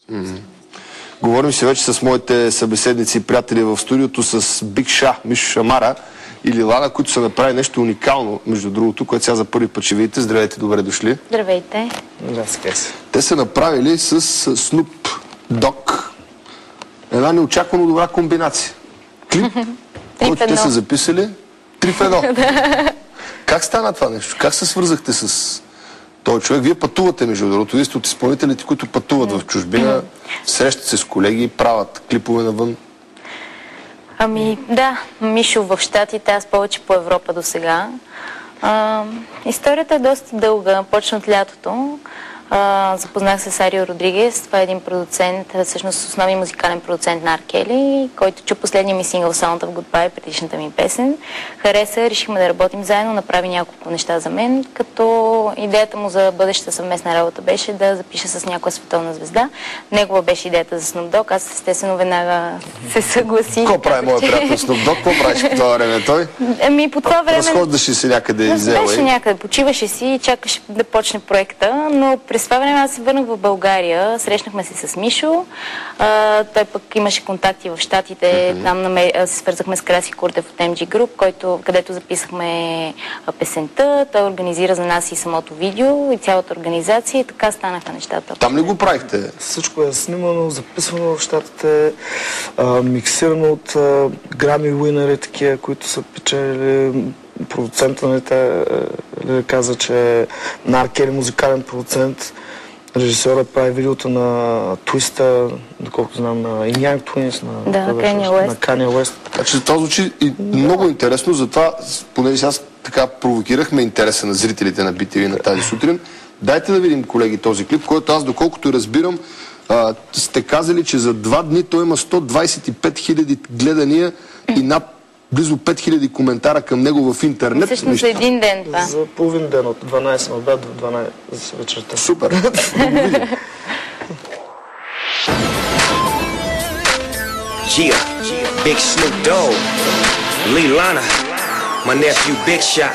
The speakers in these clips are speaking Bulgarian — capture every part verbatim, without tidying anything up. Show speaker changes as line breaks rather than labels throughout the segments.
Mm-hmm. Говорим си вече с моите събеседници и приятели в студиото с Биг Ша, Мишо Шамара и Лилана, които са направили нещо уникално, между другото, което сега за първи път ще видите. Здравейте, добре дошли.
Здравейте.
Здравейте.
Те са направили с Snoop Dogg една неочаквано добра комбинация. Клип, който те са записали три в едно. Как стана това нещо? Как се свързахте с този човек? Вие пътувате, между другото. Вие сте от изпълнителите, които пътуват в чужбина, срещат се с колеги, правят клипове навън.
Ами да, Мишо в Щатите, аз повече по Европа до сега. Историята е доста дълга, почна от лятото. Uh, запознах се с Арио Родригес. Това е един продуцент, всъщност основен музикален продуцент на Ар Кели, който чу последния ми сингъл Sound of Goodbye, предишната ми песен. Хареса, решихме да работим заедно, направи няколко неща за мен, като идеята му за бъдеща съвместна работа беше да запиша с някоя световна звезда. Негова беше идеята за Snoop Dogg. Аз естествено веднага се съгласих.
Какво прави моят приятел Snoop Dogg? Какво правиш по това време той?
Ами по това време...
Разхождаше си някъде и взела.
Беше някъде, почиваше си и чакаше да почне проекта, но през това време аз се върнах в България, срещнахме се с Мишо, а, той пък имаше контакти в Щатите, mm-hmm. там намер... се свързахме с Краси Куртев от Ем Джи Group, който, където записахме песента, той организира за нас и самото видео и цялата организация и така станаха нещата.
Там ли го правихте?
Всичко е снимано, записвано в Щатите, а, миксирано от грами уинери, такива, които са печелили. Продуцента на те каза, че на Ар Кели музикален продуцент. Режисьорът прави видеото на Твиста, доколкото знам, на Young Twins, на,
да,
на Kanye West.
Значи, това звучи и много интересно, затова, понеже сега така провокирахме интереса на зрителите на Би Ти Ви на тази сутрин. Дайте да видим, колеги, този клип, който аз, доколкото разбирам, а, сте казали, че за два дни той има сто двадесет и пет хиляди гледания и над близо пет хиляди коментара към него в интернет.
Всъщност за един ден това.
За половин ден, от дванадесет на обяд до дванадесет вечерта.
Супер! Да го видим.
Yeah, Big Snoop Dogg, Lilana, my nephew Big Shot.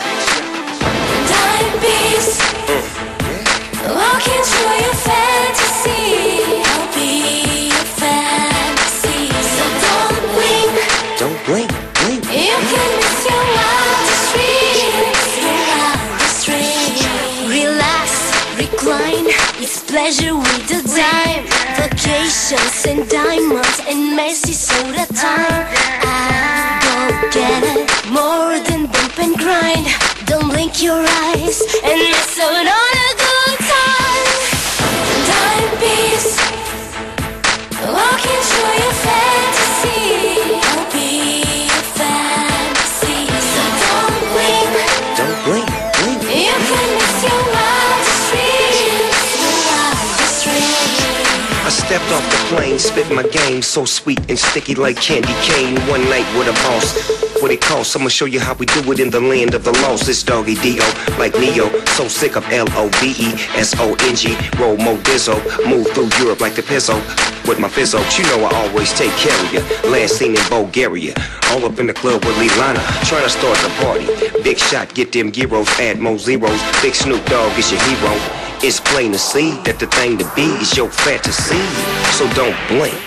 Mm. Walking through your fantasy, I'll be your fantasy. So don't blink,
don't blink, blink.
You can miss your wildest dreams, your wildest dreams. Relax, recline, it's pleasure with the dime. Vacations and diamonds and messy soda time. I don't get it, more than bump and grind. Don't blink your eyes and miss out on a good time. Timepiece, walking through your fantasy. I'll be your fantasy. So don't blink,
don't blink, blink.
You can miss your wildest dreams, your wildest dreams.
I stepped off the plane, spit my game, so sweet and sticky like candy cane. One night with a boss, what it costs, I'ma show you how we do it in the land of the lost. It's Doggy D-O, like Neo, so sick of L O V E S O N G, roll mo dizzo, move through Europe like the pizzo. With my fizzos, you know I always take care of you. Last seen in Bulgaria, all up in the club with Lilana, trying to start the party. Big Shot, get them gyros, add more zeros. Big Snoop Dogg is your hero. It's plain to see that the thing to be is your fantasy, so don't blink.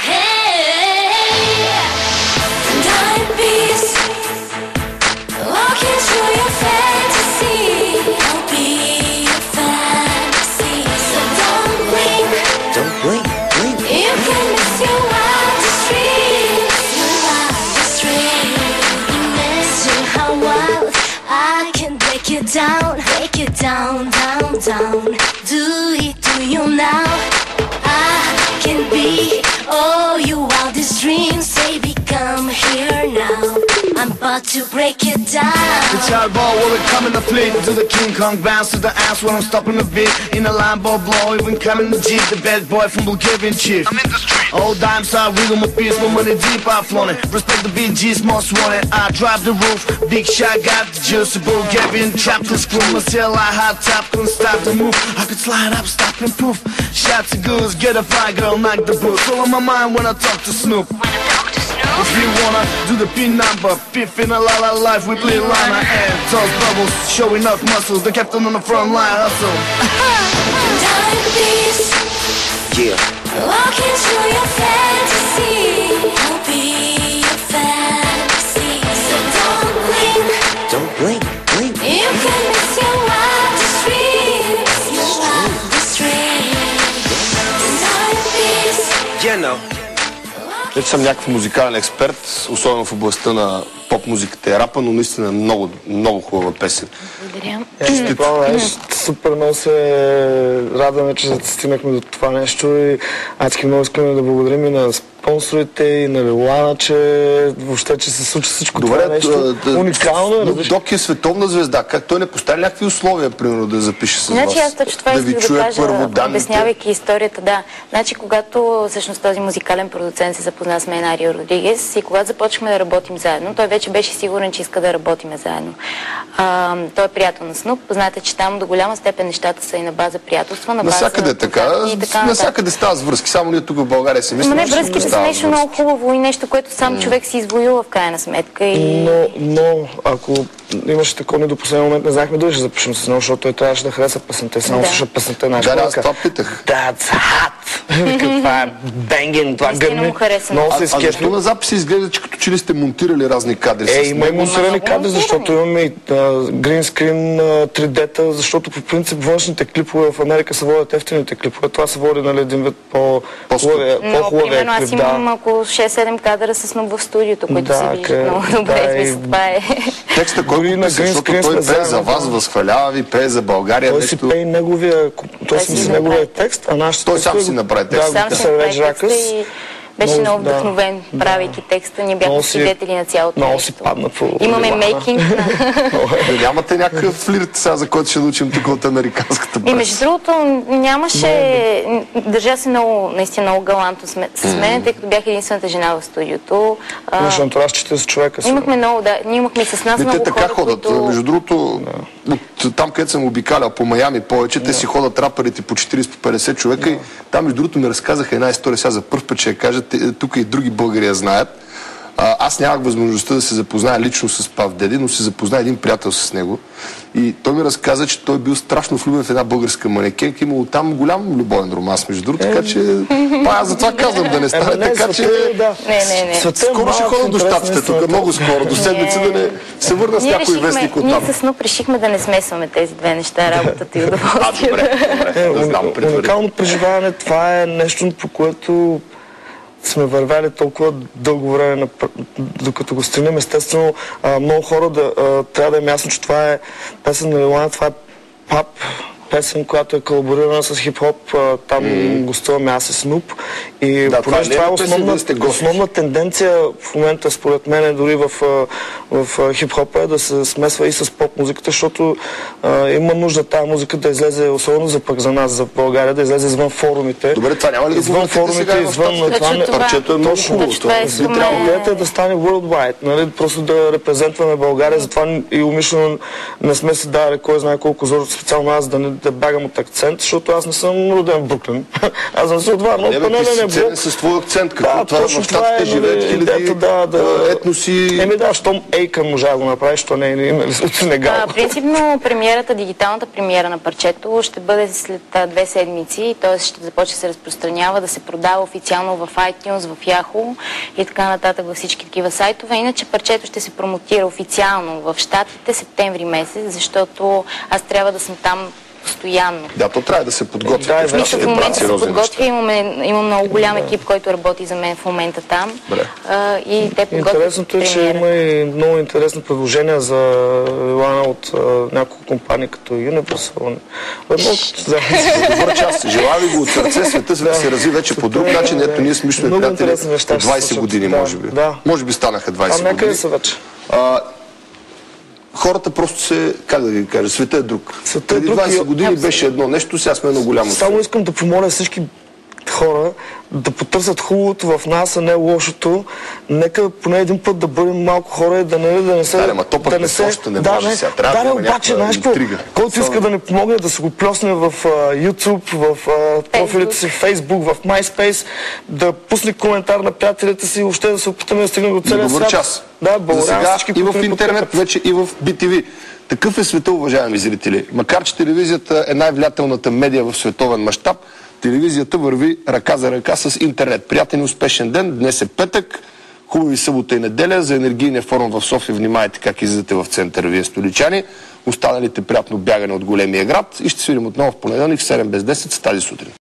Hey, timepiece, walking through your fantasy. I'll be your fantasy, so don't blink,
don't blink, blink.
You can miss your wildest dreams, your wildest dreams. Imagine how wild I can break you down, break you down, down, down. Do it to you now. I can be all your wildest dreams. Baby, come here now. I'm about to break it down.
The child ball will it come in the fleet. Do the King Kong bounce to the ass when I'm stopping the beat. In the line ball blow, even coming the Jeep. The bad boy from Bulgarian chief. I'm in the street. Old dime side, wiggle my piece, my money deep, I've flown it. Respect the B G's, most wanted. I drive the roof, Big Shot got the juice. The Bulgarian chop the screw. My tail like hot top, couldn't stop the move. I could slide up, stop and poof. Shots of goose, get a fire girl, knock the boots. All on my mind when I talk to Snoop. If you wanna do the pin number, Piff in a la la life with Lil Lana and toss bubbles, showing off muscles, the captain on the front line hustle.
Yeah,
Walk into your fantasy. I'll be your fantasy. So don't blink.
Don't blink, blink.
You can miss your wildest dreams. Your wildest dreams. Deny peace.
You know.
Не съм някакъв музикален експерт, особено в областта на поп-музиката и рапа, но наистина много, много хубава песен.
Благодаря.
Честито. Супер много се радваме, че стигнахме до това нещо и адски много искаме да благодарим и на спонсорите и на Лилана, че въобще, че се случи всичко
Добре,
това нещо
да,
уникално.
Снуп Дог е световна звезда. Как той не поставя някакви условия, примерно, да запише с
Значи
вас?
аз точно това
да ви
исках да
чуе
кажа,
първо данните.
обяснявайки историята, да. Значи когато всъщност този музикален продуцент се запозна с мен, Арио Родригес, и когато започнахме да работим заедно, той вече беше сигурен, че иска да работим заедно. А, той е приятел на Снуп. Знаете, че там до голяма степен нещата са и на база приятелства, на база
Насякъде е така.
така
Насякъде става с връзки. Само ние тук в България си мислим,
Ама не,
че
връзките са
става с
нещо много
връзки.
хубаво и нещо, което сам човек си извоюва в крайна сметка. И...
Но, но ако имаше такова не до последния момент, не знаехме дали ще запишем с него, защото той трябваше да хареса песента. Само
Да.
слуша песента на
Да, аз това питах.
That's hot! Това е бенгин, това
Наистина
гърми.
му хареса.
Много
А,
се
а защо
изкефи.
на записи изглежда, че като че ли сте монтирали разни кадри
Е,
с
има и
него?
монтирани
много
кадри, защото
монтирани.
имаме и гринскрин, три Д-та, защото по принцип външните клипове в Америка се водят ефтините клипове. Това се води, нали, един вид по
По-скъп.
хубавия
Но,
по-хубавия
примерно, аз
клип, да.
имам около шест-седем кадъра с Снуп в студиото, които
Да,
се виждат
къде-
много
да,
добре.
и-
Смисъл, това е...
Текста,
Дори
който
на
пише,
Green
защото
Screen
той
сме
пее за
заедно,
вас,
да.
възхвалява ви, пее за България.
Той си
нещо...
пее и неговия, той си
си
мисли
направи
неговия текст, а нашата
Той сам си направи текст.
Сам си направи текста и беше
Много-
много
да.
вдъхновен, правейки текста. Ние бяхме
Много си-
свидетели на цялото
много
нещо.
си падна по
Имаме
Лилана.
мейкинг на...
Да нямате някакъв флирт сега, за който ще научим тук от американската
И между
преса.
другото нямаше... Държа се много, наистина много галантно с мен, с мен, тъй като бях единствената жена в студиото. А,
Имаш антураж четиридесет човека си.
Имахме много, да. Ние имахме и с нас
Не, те
много
така
хора,
ходят.
които...
Между другото, от там, където съм обикалял по Майами повече, те си ходят рапърите по четиридесет-петдесет човека и там, между другото, ми разказаха една история, сега за първ път ще я кажа, те- тук и други българи я знаят. А, аз нямах възможността да се запозная лично с Пав Деди, но се запозна един приятел с него. И той ми разказа, че той бил страшно влюбен в една българска манекенка, имало там голям любовен романс, между другото, така че... Па, аз затова казвам да не стане
Ема не,
така, че...
света е, да.
Не, не, не.
Света е
Скоро ще
малък,
ходя до
интересна
щатите тук,
истината.
много скоро, до седмица да не се върна с
Ние
някой
решихме-
вестник от
Ние
там.
с Снуп решихме да не смесваме тези две неща, работата и
А,
удоволствието.
добре, добре,
Е,
да знам
уни-
предварително.
уникално преживяване, това е нещо, по което сме вървяли толкова дълго време, напр- докато го стигнем. Естествено, а, много хора да, а, трябва да е ясно, че това е песен на Лилана, това е пап песен, която е колаборирана с хип-хоп. а, Там mm. гостуваме аз и Снуп. И
Да, това
понеже
е
това е
нейна песен,
основна,
вие сте гости.
основна тенденция в момента, според мен, дори в, а, в а, хип-хопа е да се смесва и с поп-музиката, защото а, има нужда тази музика да излезе, особено за пък за нас, за България, да излезе извън форумите.
Добре, това няма ли да го
Извън
въртите
форумите,
сега в
извън
щатите?
това,
Точно
не-
това.
Парчето е много
Точно,
хубаво.
точно това
това.
искаме.
трябва идеята е да стане worldwide, нали? Просто да репрезентваме България, затова и умишлено не сме си дали кой знае колко зор, специално аз да не да бягам от акцент, защото аз не съм роден в Бруклин. Аз съм си от Варна,
Не,
от
бе, ти
панеления
си
блок.
ценен с твой акцент. Какво
Да,
това е?
точно
В
това е,
щатите живеят
нали,
хиляди
идеята, да, да.
а, етноси.
Еми да, щом Ейка можа да го направи, що не е нали, от Сенегал.
А, принципно премиерата, дигиталната премиера на парчето ще бъде след а, две седмици, т.е. ще започне да се разпространява, да се продава официално в iTunes, в Yahoo и така нататък във всички такива сайтове. Иначе парчето ще се промотира официално в Щатите септември месец, защото аз трябва да съм там постоянно.
Да, то трябва да се подготви.
Да,
Да,
е,
В смисъл, в
е
момента се
сериозни
подготвя,
неща.
имаме, имам много голям екип, който работи за мен в момента там.
Добре.
А, и те подготвят
Интересното е, че
премиерата.
има и много интересни предложения за Лана от а, няколко компании, като Universal. Едно от- да.
Добър час. Желая ви го от сърце, света за да се разви вече по друг начин. Ето ние сме
Много
приятели
интересни неща
от
ще се
двайсет
случат.
години,
Да,
може би.
да.
Може би станаха
Там
двайсет
някъде
години.
са вече.
А, хората просто се, как да ви кажа, света е друг.
Света е
Преди
друг
двайсет
и-
години беше едно нещо, сега сме едно голямо.
Само искам да помоля всички хора да потърсят хубавото в нас, а не лошото. Нека поне един път да бъдем малко хора и да не, да не се...
Да, ама то пък
да
не се- още не
да,
може
не,
сега. Трябва
да,
да има
обаче,
някаква
знаеш какво?
интрига.
Който
Само-
иска да ни помогне да се го плесне в а, YouTube, в а, профилите си в Facebook, в MySpace, да пусне коментар на приятелите си и въобще да се опитаме да стигнем до целия
Добър
свят.
час.
Да,
За
благодаря на
сега
всички,
и
които
в
ни
интернет,
подкрепят.
вече и в би ти ви. Такъв е света, уважаеми зрители. Макар че телевизията е най-влиятелната медия в световен мащаб, Телевизията върви ръка за ръка с интернет. Приятен и успешен ден. Днес е петък. Хубави събота и неделя. За енергийния форум в София внимайте как излизате в центъра вие столичани. Останалите приятно бягане от големия град. И ще се видим отново в понеделник в седем без десет с тази сутрин.